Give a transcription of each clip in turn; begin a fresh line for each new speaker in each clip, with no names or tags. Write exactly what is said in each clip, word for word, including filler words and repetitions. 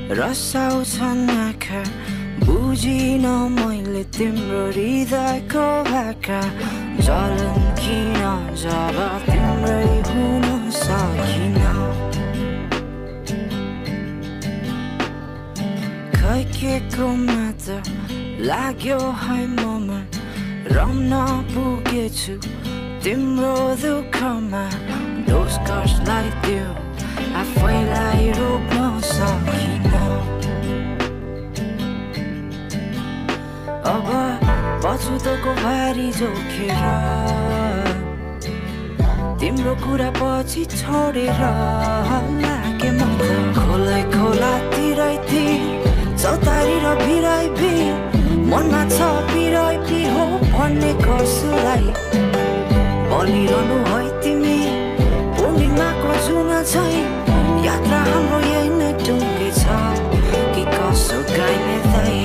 रसाउँछन् आँखा बुझिन मैले तिम्रो हृदयको भाका जलन किन जब तिम्रै हुन सकिन खै के को मात्र लाग्यो है ममा रम्न पुगेछु तिम्रो दुःखमा दोष कसलाई त्यो आफैलाई रोक्न सकिन अब पछुतोको भारी जोखेर तिम्रो कुरा पछि छोडेर लागे म त खोलै खोला तिरै तिर चौतारी र भिराइ भिर मनमा छ पिराइ पि हो भन्ने कसलाई बलिरहनु है तिमी पूर्णिमाको जुन छै यात्रा हाम्रो यही नै टुङ्गे छ कि कसो गाइने दाइ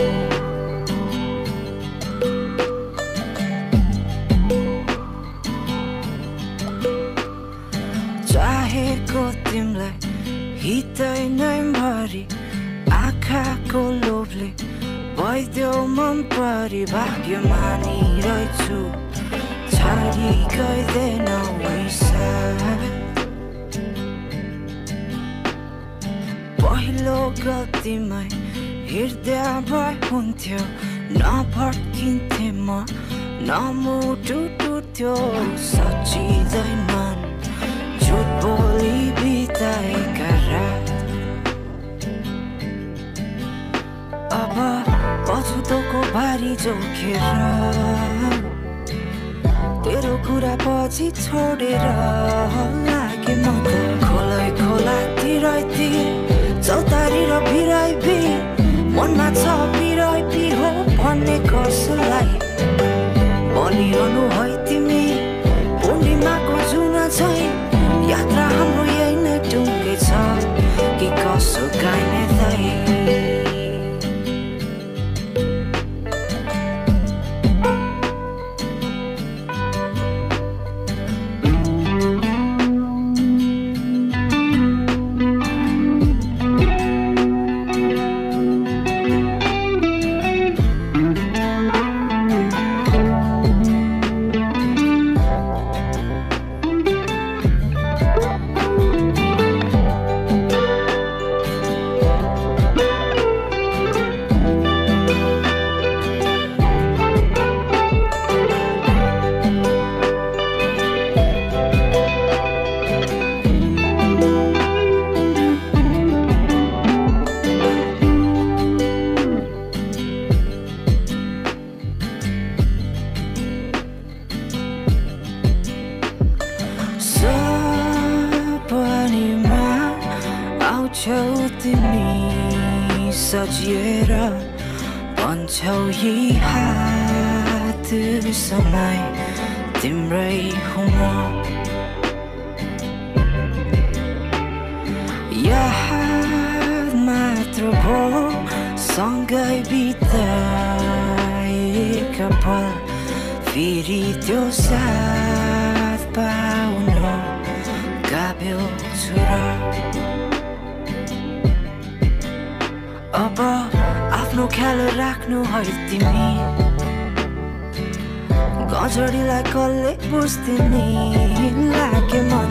चाहेको तिमीलाई हितै नै भरि आँखाको लोभले भइदेऊ मन परि भाग्य मानिरहेछु छाडी गइदेनौ पहिलो गल्तीमै हृदय भए हुन्थ्यो नभड्किन्थे म नमुटु टुट्थ्यो सचिँदैनन् झुट बोली बिताएका रात अब पछुतोको भारी जोखेर तेरो कुरा पछि छोडेर लागे म त खोलै खोला तिरै तिर चौतारी र भिराइ भिर मनमा छ पिराइ पि हो भन्ने कसलाई बलिरहनु है तिमी पूर्णिमाको जुन छै यात्रा हाम्रो यही नै टुङ्गे छ कि कसो गाइने दाइ तिमी सजिएर भन्छौ यी हात समय तिम्रै हुन याद मात्र भो सँगै बिताएका पल फेरि त्यो साथ पाउन गाभ्यो छुरा अब आफ्नो ख्याल राख्नु है तिमी गजडीलाई कसले बुझ्दिने लागे म